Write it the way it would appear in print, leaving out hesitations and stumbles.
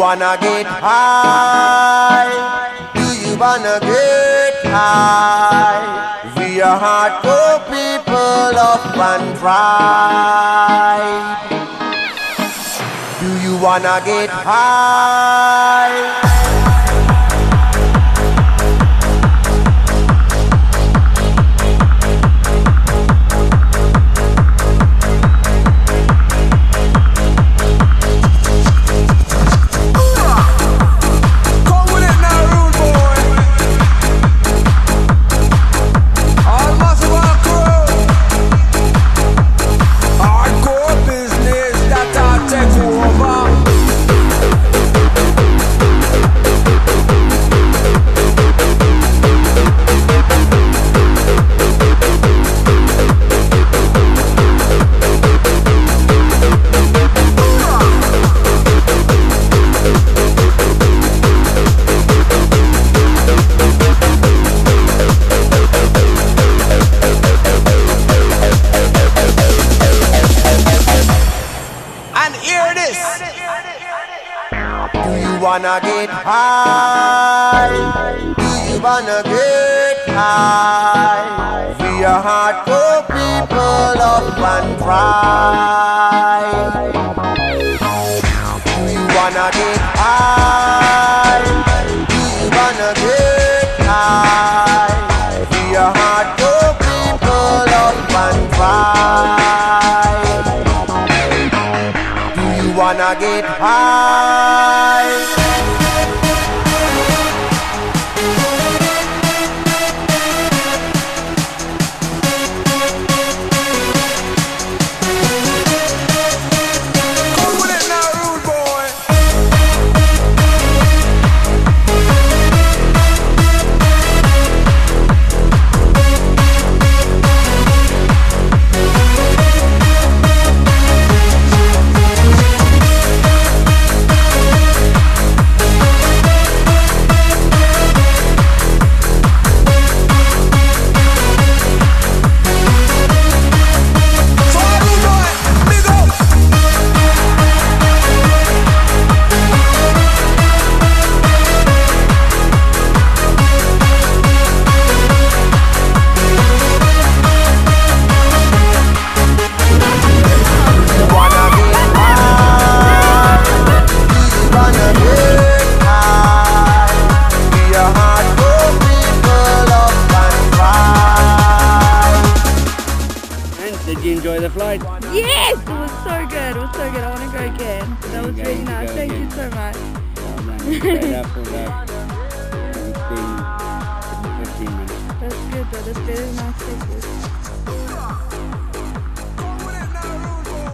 wanna get high? Do you wanna get high? We are hardcore people of one pride. Do you wanna get high? Do you wanna get high? Do you wanna get high? We are hardcore people of one pride. Do you wanna get high? Do you wanna get high? We are hardcore people of one pride. Do you wanna get high? Did you enjoy the flight? Yes! It was so good. It was so good. I want to go again. That was really nice. Thank you so much. Well done. Stayed up for about 15 minutes. That's good though. That's better than I expected.